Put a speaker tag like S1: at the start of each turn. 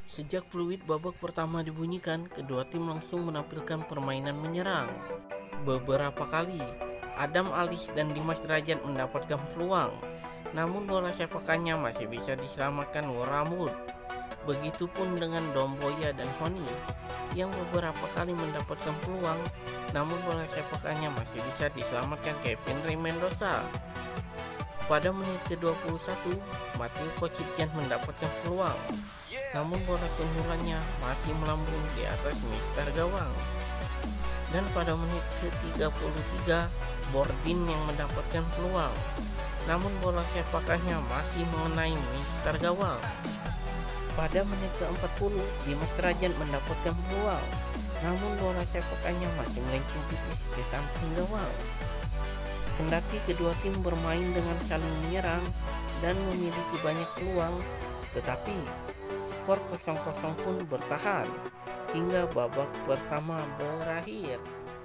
S1: Sejak peluit babak pertama dibunyikan, kedua tim langsung menampilkan permainan menyerang. Beberapa kali, Adam Alis dan Dimas Derajat mendapatkan peluang, namun bola sepakannya masih bisa diselamatkan Woramud. Begitupun dengan Domboya dan Honi, yang beberapa kali mendapatkan peluang, namun bola sepakannya masih bisa diselamatkan Kevin Rey Mendoza. Pada menit ke-21, Matthew Kocityan mendapatkan peluang, namun bola sundulannya masih melambung di atas mister gawang. Dan pada menit ke-33, Bordin yang mendapatkan peluang, namun bola sepakannya masih mengenai mister gawang. Pada menit ke-40, Dimas Derajat mendapatkan peluang, namun bola sepakannya masih melenceng tipis ke samping gawang. Kendati kedua tim bermain dengan saling menyerang dan memiliki banyak peluang, tetapi skor 0-0 pun bertahan hingga babak pertama berakhir.